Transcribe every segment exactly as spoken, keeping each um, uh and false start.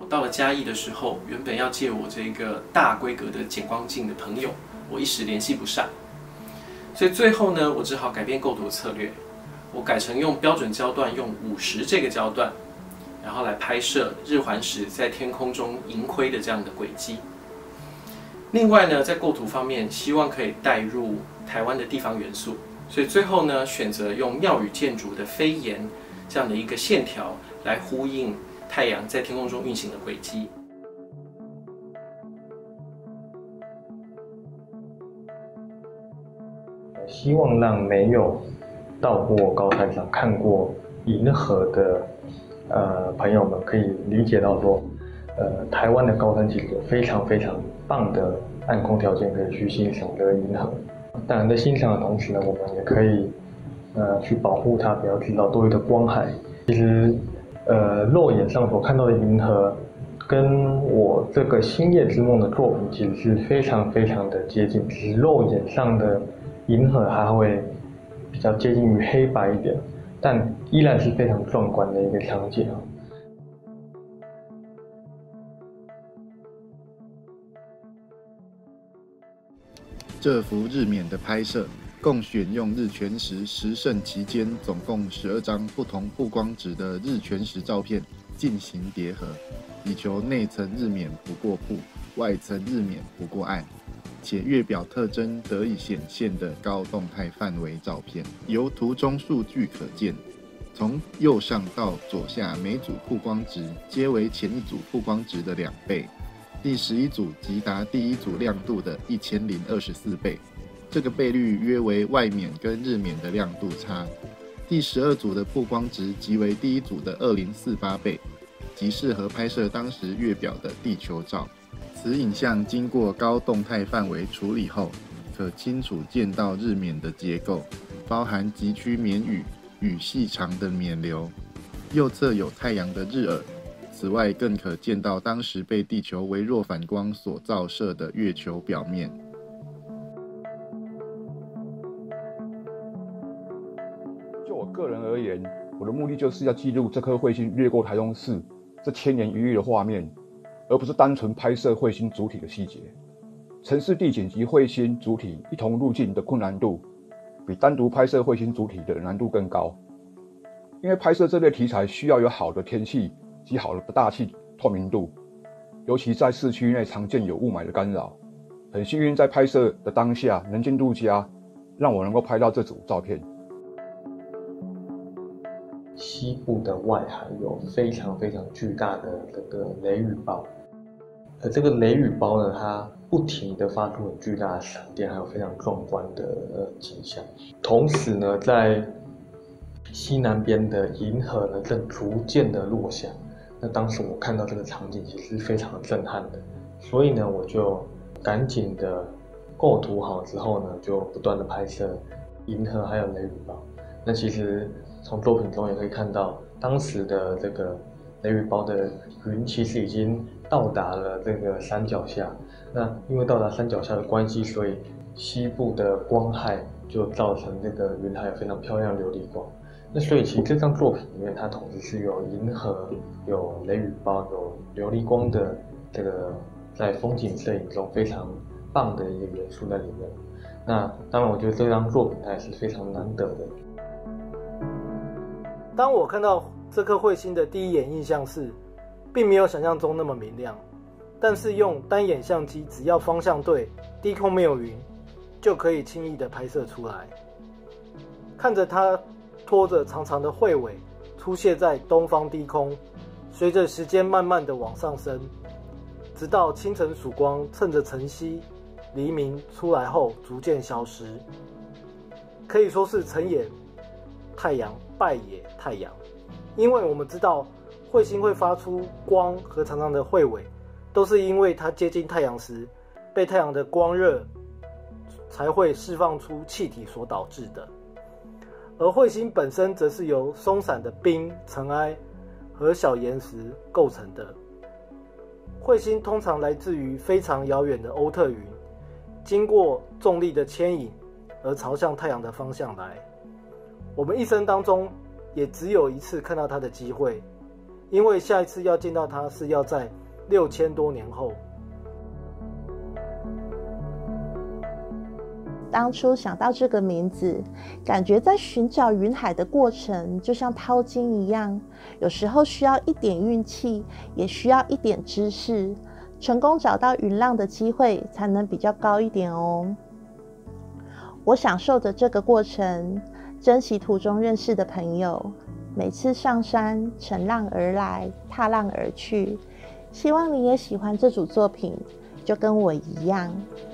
到了嘉义的时候，原本要借我这个大规格的减光镜的朋友，我一时联系不上，所以最后呢，我只好改变构图策略，我改成用标准焦段，用五十这个焦段，然后来拍摄日环食在天空中盈亏的这样的轨迹。另外呢，在构图方面，希望可以带入台湾的地方元素，所以最后呢，选择用庙宇建筑的飞檐这样的一个线条来呼应太阳在天空中运行的轨迹。 希望让没有到过高山上看过银河的呃朋友们可以理解到说，呃，台湾的高山其实有非常非常棒的暗空条件可以去欣赏这个银河。当然，在欣赏的同时呢，我们也可以呃去保护它，不要制造多余的光害。其实，呃，肉眼上所看到的银河，跟我这个《星夜之梦》的作品其实是非常非常的接近，只是肉眼上的银河还会比较接近于黑白一点，但依然是非常壮观的一个场景啊。 这幅日冕的拍摄，共选用日全食十胜期间总共十二张不同曝光值的日全食照片进行叠合，以求内层日冕不过曝，外层日冕不过暗，且月表特征得以显现的高动态范围照片。由图中数据可见，从右上到左下每组曝光值皆为前一组曝光值的两倍。第十一组即达第一组亮度的一千零二十四倍，这个倍率约为外冕跟日冕的亮度差。第十二组的曝光值即为第一组的二零四八倍，极适合拍摄当时月表的地球照。此影像经过高动态范围处理后，可清楚见到日冕的结构，包含极区冕羽与细长的冕流，右侧有太阳的日耳。此外，更可见到当时被地球微弱反光所照射的月球表面。 就我个人而言，我的目的就是要记录这颗彗星掠过台中市这千年一遇的画面，而不是单纯拍摄彗星主体的细节。城市地景及彗星主体一同入境的困难度，比单独拍摄彗星主体的难度更高。因为拍摄这类题材需要有好的天气及好的大气透明度，尤其在市区内常见有雾霾的干扰。很幸运在拍摄的当下能见度佳，让我能够拍到这组照片。 西部的外海有非常非常巨大的这个雷雨包，而这个雷雨包呢，它不停地发出很巨大的闪电，还有非常壮观的呃景象。同时呢，在西南边的银河呢，正逐渐的落下。那当时我看到这个场景，其实是非常震撼的，所以呢，我就赶紧的构图好之后呢，就不断的拍摄银河还有雷雨包。那其实从作品中也可以看到，当时的这个雷雨包的云其实已经到达了这个山脚下。那因为到达山脚下的关系，所以西部的光害就造成这个云海有非常漂亮的琉璃光。那所以其实这张作品里面，它同时是有银河、有雷雨包、有琉璃光的这个在风景摄影中非常棒的一个元素在里面。那当然，我觉得这张作品它也是非常难得的。 当我看到这颗彗星的第一眼印象是，并没有想象中那么明亮，但是用单眼相机，只要方向对，低空没有云，就可以轻易的拍摄出来。看着它拖着长长的彗尾出现在东方低空，随着时间慢慢的往上升，直到清晨曙光趁着晨曦黎明出来后逐渐消失，可以说是成也太阳，败也太阳。因为我们知道彗星会发出光和长长的彗尾，都是因为它接近太阳时被太阳的光热才会释放出气体所导致的。而彗星本身则是由松散的冰、尘埃和小岩石构成的。彗星通常来自于非常遥远的欧特云，经过重力的牵引而朝向太阳的方向来。我们一生当中也只有一次看到它的机会， 因为下一次要见到它是要在六千多年后。 当初想到这个名字，感觉在寻找云海的过程就像淘金一样，有时候需要一点运气，也需要一点知识，成功找到云浪的机会才能比较高一点哦。我享受着这个过程，珍惜途中认识的朋友，每次上山乘浪而来，踏浪而去。希望你也喜欢这组作品，就跟我一样。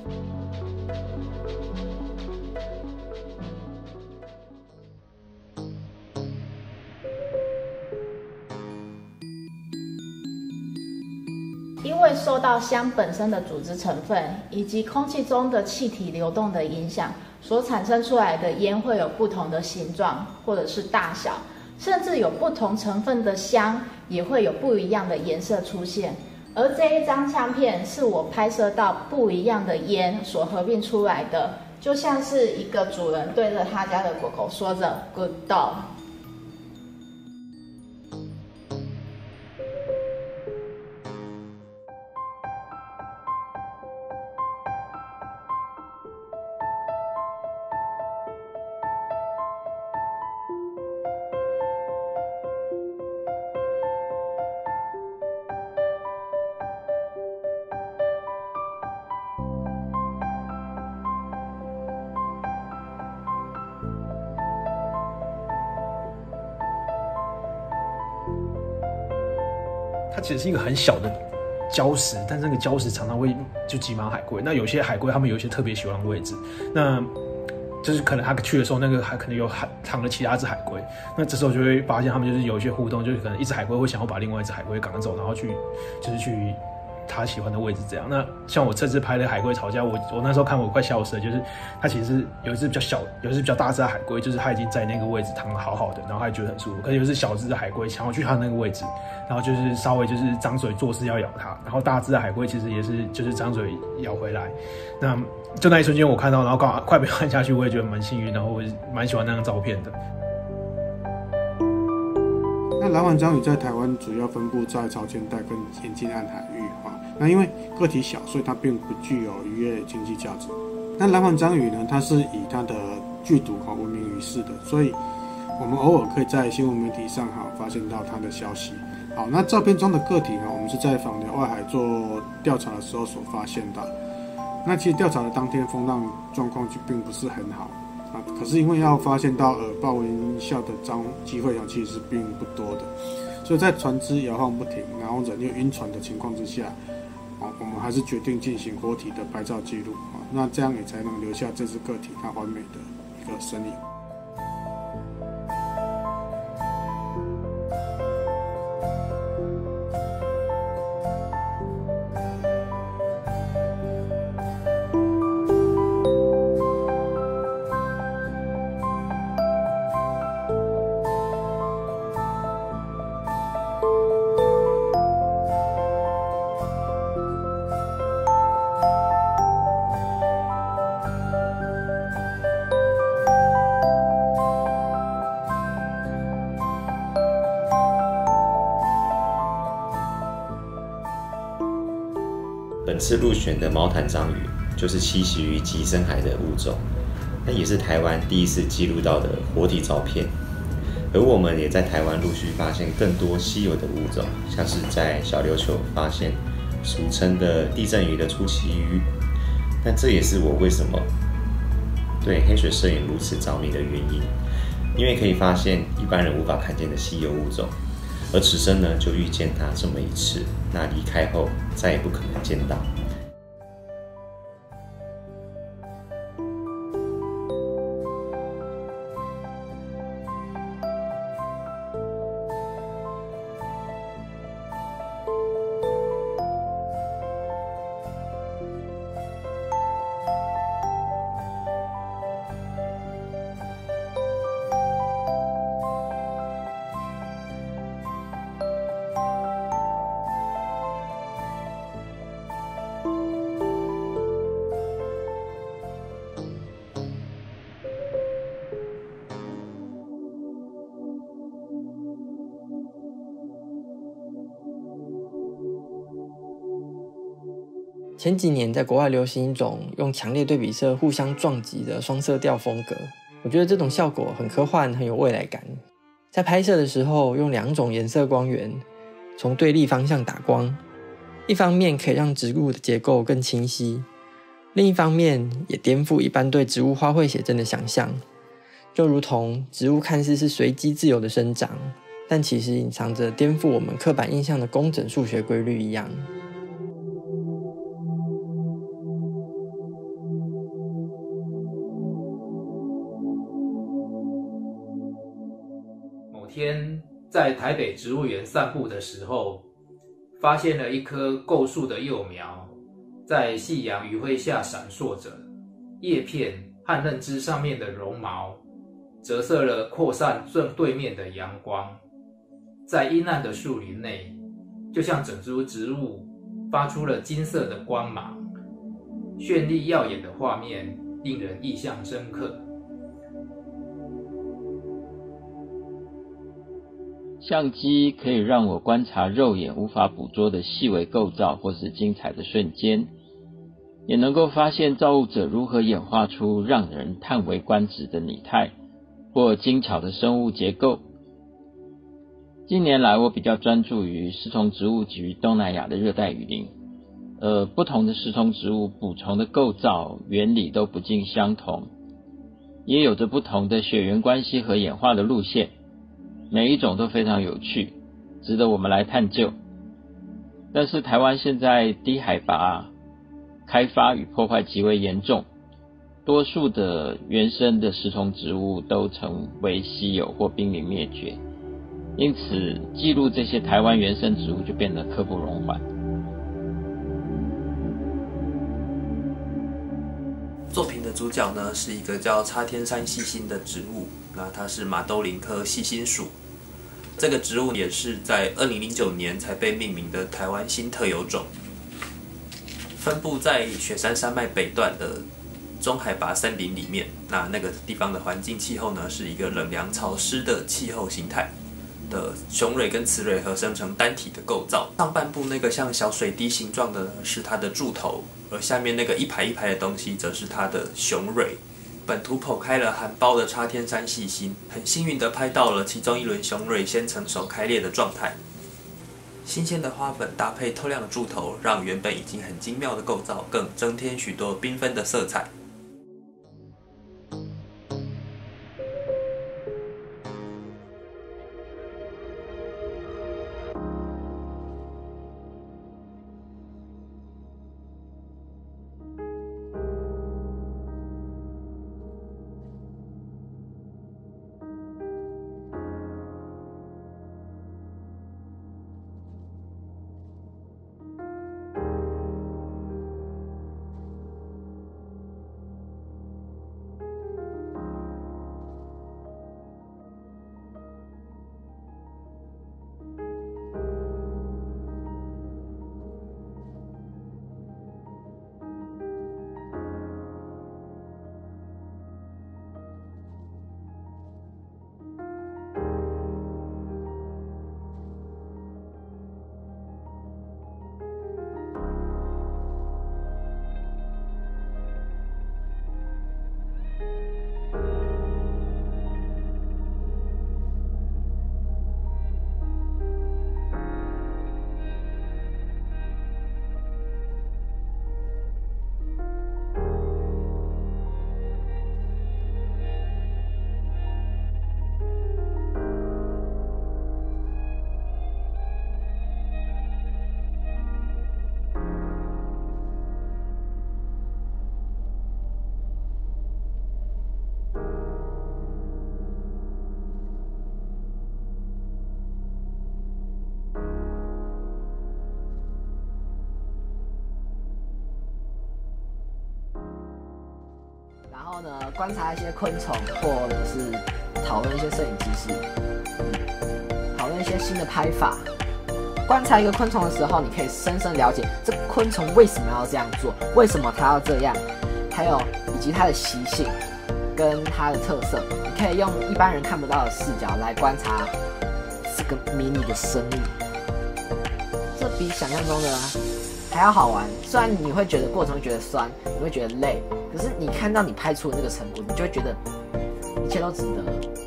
因为受到香本身的组织成分以及空气中的气体流动的影响，所产生出来的烟会有不同的形状或者是大小，甚至有不同成分的香也会有不一样的颜色出现。而这一张相片是我拍摄到不一样的烟所合并出来的，就像是一个主人对着他家的狗狗说着 "Good dog"。 它其实是一个很小的礁石，但是那个礁石常常会就挤满海龟。那有些海龟它们有一些特别喜欢的位置，那就是可能它去的时候，那个还可能有藏了其他只海龟。那这时候就会发现它们就是有一些互动，就是可能一只海龟会想要把另外一只海龟赶走，然后去就是去他喜欢的位置这样。那像我这次拍的海龟吵架，我我那时候看我快笑死了，就是它其实有一只比较小，有一只比较大只的海龟，就是它已经在那个位置躺得好好的，然后它觉得很舒服。可是有一只小只的海龟想要去它那个位置，然后就是稍微就是张嘴做事要咬它，然后大只的海龟其实也是就是张嘴咬回来。那就那一瞬间我看到，然后刚好快被按下去，我也觉得蛮幸运，然后我蛮喜欢那张照片的。 那蓝环章鱼在台湾主要分布在潮间带跟沿近岸海域啊。那因为个体小，所以它并不具有渔业经济价值。那蓝环章鱼呢，它是以它的剧毒哈闻名于世的，所以我们偶尔可以在新闻媒体上哈发现到它的消息。好，那照片中的个体呢，我们是在访寮外海做调查的时候所发现的。那其实调查的当天风浪状况就并不是很好啊，可是因为要发现到耳爆音效的张机会啊，其实是并不多的，所以在船只摇晃不停，然后人又晕船的情况之下，啊，我们还是决定进行活体的拍照记录啊，那这样也才能留下这只个体它完美的一个身影。 本次入选的毛毯章鱼就是栖息于极深海的物种，那也是台湾第一次记录到的活体照片。而我们也在台湾陆续发现更多稀有的物种，像是在小琉球发现俗称的地震鱼的出鳍鱼。那这也是我为什么对黑水摄影如此着迷的原因，因为可以发现一般人无法看见的稀有物种。而此生呢，就遇见它这么一次，那离开后再也不可能见到。 前几年在国外流行一种用强烈对比色互相撞击的双色调风格，我觉得这种效果很科幻，很有未来感。在拍摄的时候用两种颜色光源从对立方向打光，一方面可以让植物的结构更清晰，另一方面也颠覆一般对植物花卉写真的想象，就如同植物看似是随机自由的生长，但其实隐藏着颠覆我们刻板印象的工整数学规律一样。 某天在台北植物园散步的时候，发现了一棵构树的幼苗，在夕阳余晖下闪烁着，叶片和嫩枝上面的绒毛折射了扩散正对面的阳光，在阴暗的树林内，就像整株植物发出了金色的光芒，绚丽耀眼的画面令人印象深刻。 相机可以让我观察肉眼无法捕捉的细微构造或是精彩的瞬间，也能够发现造物者如何演化出让人叹为观止的拟态或精巧的生物结构。近年来我比较专注于食虫植物及东南亚的热带雨林，呃，不同的食虫植物捕虫的构造原理都不尽相同，也有着不同的血缘关系和演化的路线，每一种都非常有趣，值得我们来探究。但是台湾现在低海拔开发与破坏极为严重，多数的原生的食虫植物都成为稀有或濒临灭绝，因此记录这些台湾原生植物就变得刻不容缓。 作品的主角呢是一个叫插天山细心的植物，那它是马兜铃科细心属。这个植物也是在二零零九年才被命名的台湾新特有种，分布在雪山山脉北段的中海拔森林里面。那那个地方的环境气候呢是一个冷凉潮湿的气候形态的，雄蕊跟雌蕊合生成单体的构造。上半部那个像小水滴形状的呢是它的柱头，而下面那个一排一排的东西则是它的雄蕊。本图剖开了含苞的插天山细心，很幸运的拍到了其中一轮雄蕊先成熟开裂的状态。新鲜的花粉搭配透亮的柱头，让原本已经很精妙的构造更增添许多缤纷的色彩。 然后呢，观察一些昆虫，或者是讨论一些摄影知识，讨论一些新的拍法。观察一个昆虫的时候，你可以深深了解这昆虫为什么要这样做，为什么它要这样，还有以及它的习性跟它的特色。你可以用一般人看不到的视角来观察这个迷你的生物，这比想象中的还要好玩。虽然你会觉得过程会觉得酸，你会觉得累，可是你看到你拍出的那个成果，你就会觉得一切都值得。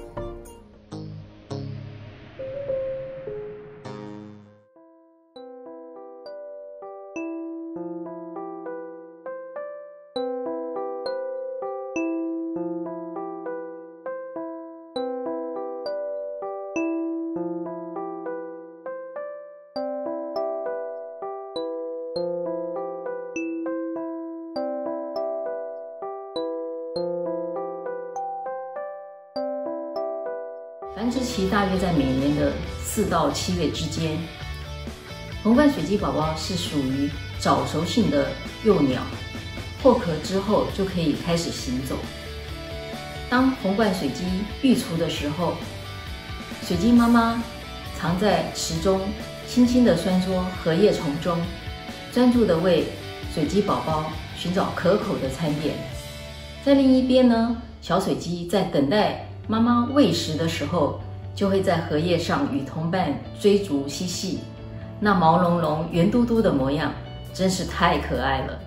繁殖期大约在每年的四到七月之间。红冠水鸡宝宝是属于早熟性的幼鸟，破壳之后就可以开始行走。当红冠水鸡育雏的时候，水鸡妈妈藏在池中，轻轻地拴捉荷叶丛中，专注地为水鸡宝宝寻找可口的餐点。在另一边呢，小水鸡在等待妈妈喂食的时候，就会在荷叶上与同伴追逐嬉戏，那毛茸茸、圆嘟嘟的模样，真是太可爱了。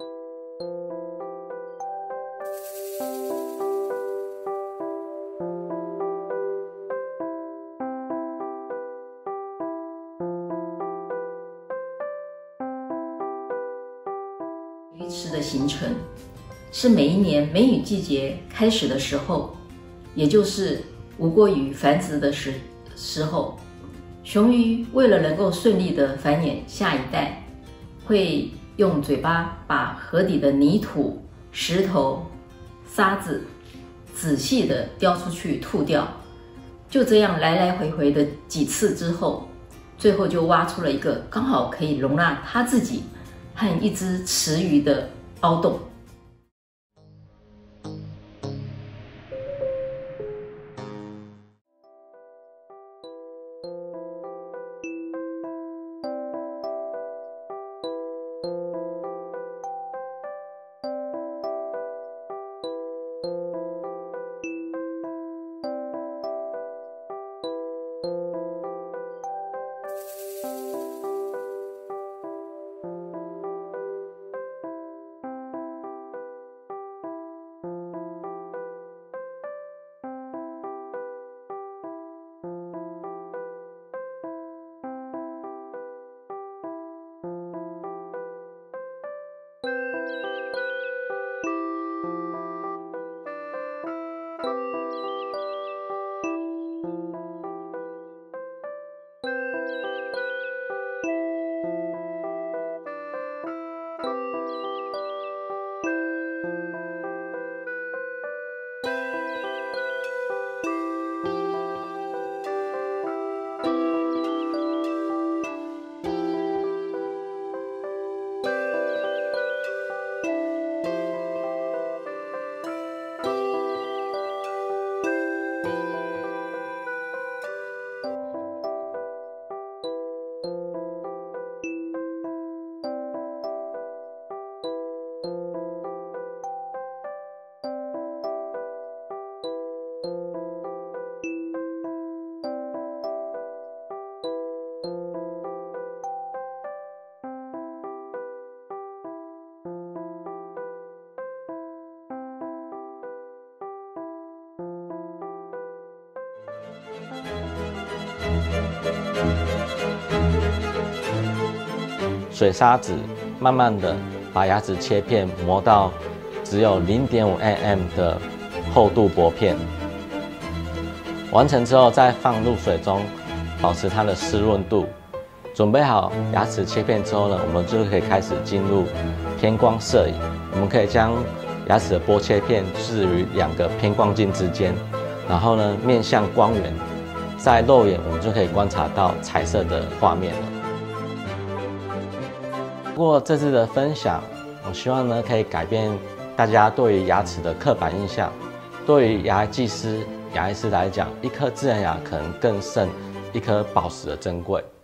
鱼池的形成是每一年梅雨季节开始的时候，也就是吴郭鱼繁殖的时时候，雄鱼为了能够顺利的繁衍下一代，会用嘴巴把河底的泥土、石头、沙子仔细的叼出去吐掉。就这样来来回回的几次之后，最后就挖出了一个刚好可以容纳它自己和一只池鱼的凹洞。 水砂纸慢慢的把牙齿切片磨到只有 零点五 毫米 的厚度薄片，完成之后再放入水中，保持它的湿润度。准备好牙齿切片之后呢，我们就可以开始进入偏光摄影。我们可以将牙齿的剥切片置于两个偏光镜之间，然后呢面向光源，在肉眼我们就可以观察到彩色的画面了。不过这次的分享，我希望呢可以改变大家对于牙齿的刻板印象。对于牙技师、牙医师来讲，一颗自然牙可能更胜一颗宝石的珍贵。